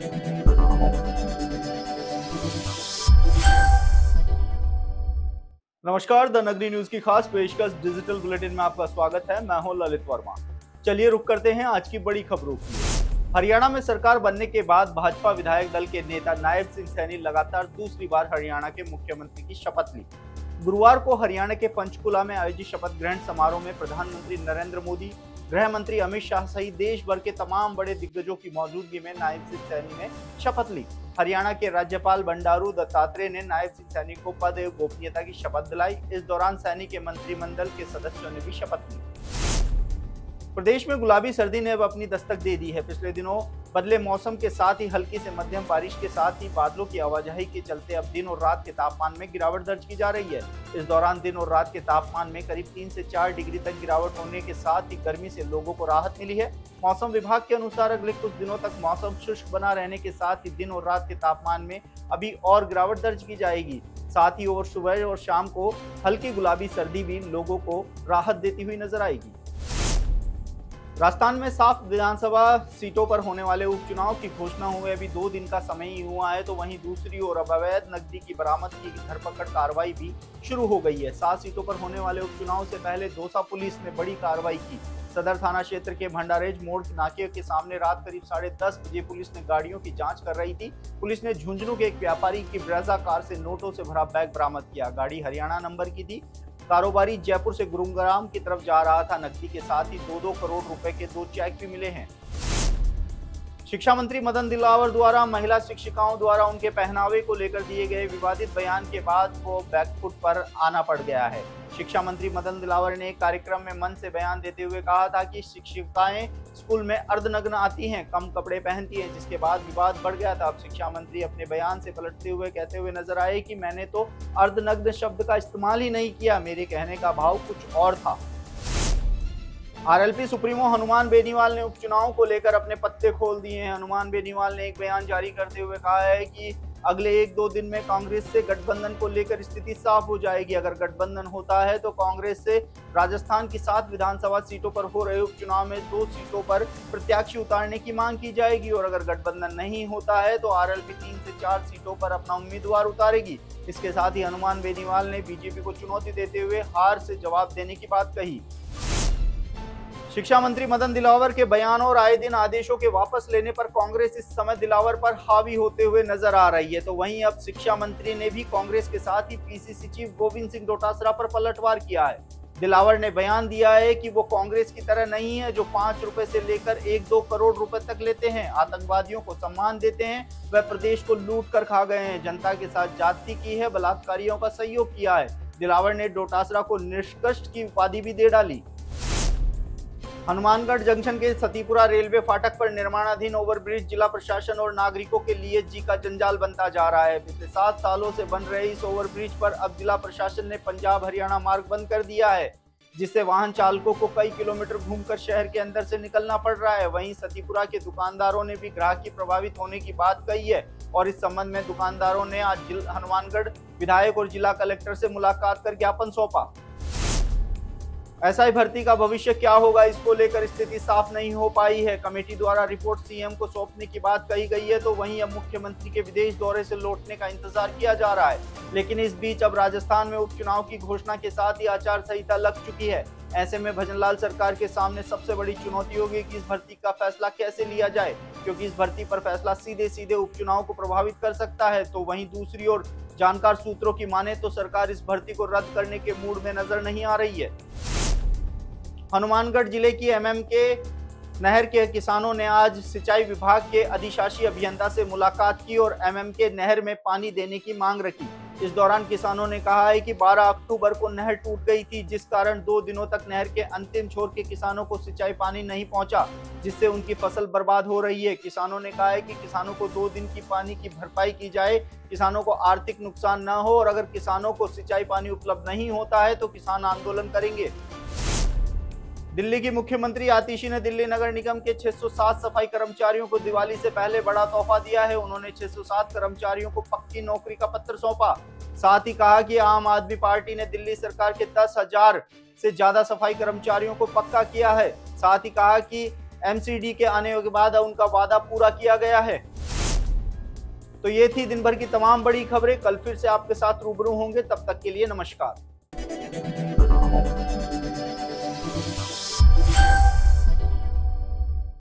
नमस्कार, द नगरी न्यूज की खास पेशकश डिजिटल बुलेटिन में आपका स्वागत है। मैं हूं ललित वर्मा। चलिए रुक करते हैं आज की बड़ी खबरों की। हरियाणा में सरकार बनने के बाद भाजपा विधायक दल के नेता नायब सिंह सैनी लगातार दूसरी बार हरियाणा के मुख्यमंत्री की शपथ ली। गुरुवार को हरियाणा के पंचकुला में आयोजित शपथ ग्रहण समारोह में प्रधानमंत्री नरेंद्र मोदी, गृह मंत्री अमित शाह सहित देश भर के तमाम बड़े दिग्गजों की मौजूदगी में नायब सिंह सैनी ने शपथ ली। हरियाणा के राज्यपाल बंडारू दत्तात्रेय ने नायब सिंह सैनी को पद एवं गोपनीयता की शपथ दिलाई। इस दौरान सैनी के मंत्रिमंडल के सदस्यों ने भी शपथ ली। प्रदेश में गुलाबी सर्दी ने अब अपनी दस्तक दे दी है। पिछले दिनों बदले मौसम के साथ ही हल्की से मध्यम बारिश के साथ ही बादलों की आवाजाही के चलते अब दिन और रात के तापमान में गिरावट दर्ज की जा रही है। इस दौरान दिन और रात के तापमान में करीब 3 से 4 डिग्री तक गिरावट होने के साथ ही गर्मी से लोगों को राहत मिली है। मौसम विभाग के अनुसार अगले कुछ दिनों तक मौसम शुष्क बना रहने के साथ ही दिन और रात के तापमान में अभी और गिरावट दर्ज की जाएगी। साथ ही और सुबह और शाम को हल्की गुलाबी सर्दी भी लोगों को राहत देती हुई नजर आएगी। राजस्थान में 7 विधानसभा सीटों पर होने वाले उपचुनाव की घोषणा हुए अभी 2 दिन का समय ही हुआ है, तो वहीं दूसरी ओर अवैध नकदी की बरामदगी की धरपकड़ कार्रवाई भी शुरू हो गई है। 7 सीटों पर होने वाले उपचुनाव से पहले दौसा पुलिस ने बड़ी कार्रवाई की। सदर थाना क्षेत्र के भंडारेज मोड़ नाके के सामने रात करीब 10:30 बजे पुलिस ने गाड़ियों की जांच कर रही थी। पुलिस ने झुंझुनू के एक व्यापारी की ब्रेजा कार से नोटों से भरा बैग बरामद किया। गाड़ी हरियाणा नंबर की थी। कारोबारी जयपुर से गुरुग्राम की तरफ जा रहा था। नकदी के साथ ही 2-2 करोड़ रुपए के 2 चेक भी मिले हैं। शिक्षा मंत्री मदन दिलावर द्वारा महिला शिक्षिकाओं द्वारा उनके पहनावे को लेकर दिए गए विवादित बयान के बाद वो बैकफुट पर आना पड़ गया है। शिक्षा मंत्री मदन दिलावर ने एक कार्यक्रम में मन से बयान देते हुए कहा था कि शिक्षिकाएं स्कूल में अर्धनग्न आती हैं, कम कपड़े पहनती हैं, जिसके बाद विवाद बढ़ गया था। अब शिक्षा मंत्री अपने बयान से पलटते हुए कहते हुए नजर आए कि मैंने तो अर्धनग्न शब्द का इस्तेमाल ही नहीं किया, मेरे कहने का भाव कुछ और था। आरएलपी सुप्रीमो हनुमान बेनीवाल ने उपचुनाव को लेकर अपने पत्ते खोल दिए हैं। हनुमान बेनीवाल ने एक बयान जारी करते हुए कहा है कि अगले 1-2 दिन में कांग्रेस से गठबंधन को लेकर स्थिति साफ हो जाएगी। अगर गठबंधन होता है तो कांग्रेस से राजस्थान की 7 विधानसभा सीटों पर हो रहे उपचुनाव में 2 सीटों पर प्रत्याशी उतारने की मांग की जाएगी और अगर गठबंधन नहीं होता है तो आरएलपी 3 से 4 सीटों पर अपना उम्मीदवार उतारेगी। इसके साथ ही हनुमान बेनीवाल ने बीजेपी को चुनौती देते हुए हार से जवाब देने की बात कही। शिक्षा मंत्री मदन दिलावर के बयानों और आए दिन आदेशों के वापस लेने पर कांग्रेस इस समय दिलावर पर हावी होते हुए नजर आ रही है। तो वहीं अब शिक्षा मंत्री ने भी कांग्रेस के साथ ही पीसीसी चीफ गोविंद सिंह डोटासरा पर पलटवार किया है। दिलावर ने बयान दिया है कि वो कांग्रेस की तरह नहीं है जो 5 रुपए से लेकर 1-2 करोड़ रुपए तक लेते हैं, आतंकवादियों को सम्मान देते हैं, वह प्रदेश को लूट कर खा गए हैं, जनता के साथ जाति की है, बलात्कारियों का सहयोग किया है। दिलावर ने डोटासरा को निष्कष्ट की उपाधि भी दे डाली। हनुमानगढ़ जंक्शन के सतीपुरा रेलवे फाटक पर निर्माणाधीन ओवरब्रिज जिला प्रशासन और नागरिकों के लिए जी का जंजाल बनता जा रहा है। पिछले 7 सालों से बन रहे इस ओवरब्रिज पर अब जिला प्रशासन ने पंजाब हरियाणा मार्ग बंद कर दिया है, जिससे वाहन चालकों को कई किलोमीटर घूमकर शहर के अंदर से निकलना पड़ रहा है। वहीं सतीपुरा के दुकानदारों ने भी ग्राहकी प्रभावित होने की बात कही है और इस संबंध में दुकानदारों ने आज हनुमानगढ़ विधायक और जिला कलेक्टर से मुलाकात कर ज्ञापन सौंपा। एसआई भर्ती का भविष्य क्या होगा, इसको लेकर स्थिति साफ नहीं हो पाई है। कमेटी द्वारा रिपोर्ट सीएम को सौंपने की बात कही गई है, तो वहीं अब मुख्यमंत्री के विदेश दौरे से लौटने का इंतजार किया जा रहा है। लेकिन इस बीच अब राजस्थान में उपचुनाव की घोषणा के साथ ही आचार संहिता लग चुकी है। ऐसे में भजनलाल सरकार के सामने सबसे बड़ी चुनौती होगी कि इस भर्ती का फैसला कैसे लिया जाए, क्योंकि इस भर्ती पर फैसला सीधे उपचुनाव को प्रभावित कर सकता है। तो वहीं दूसरी ओर जानकार सूत्रों की माने तो सरकार इस भर्ती को रद्द करने के मूड में नजर नहीं आ रही है। हनुमानगढ़ जिले की एमएमके नहर के किसानों ने आज सिंचाई विभाग के अधिशासी अभियंता से मुलाकात की और एमएमके नहर में पानी देने की मांग रखी। इस दौरान किसानों ने कहा है कि 12 अक्टूबर को नहर टूट गई थी, जिस कारण 2 दिनों तक नहर के अंतिम छोर के किसानों को सिंचाई पानी नहीं पहुंचा, जिससे उनकी फसल बर्बाद हो रही है। किसानों ने कहा है कि किसानों को 2 दिन की पानी की भरपाई की जाए, किसानों को आर्थिक नुकसान न हो, और अगर किसानों को सिंचाई पानी उपलब्ध नहीं होता है तो किसान आंदोलन करेंगे। दिल्ली की मुख्यमंत्री आतिशी ने दिल्ली नगर निगम के 607 सफाई कर्मचारियों को दिवाली से पहले बड़ा तोहफा दिया है। उन्होंने 607 कर्मचारियों को पक्की नौकरी का पत्र सौंपा। साथ ही कहा कि आम आदमी पार्टी ने दिल्ली सरकार के 10,000 से ज्यादा सफाई कर्मचारियों को पक्का किया है। साथ ही कहा कि एमसीडी के आने के बाद उनका वादा पूरा किया गया है। तो ये थी दिन भर की तमाम बड़ी खबरें। कल फिर से आपके साथ रूबरू होंगे, तब तक के लिए नमस्कार।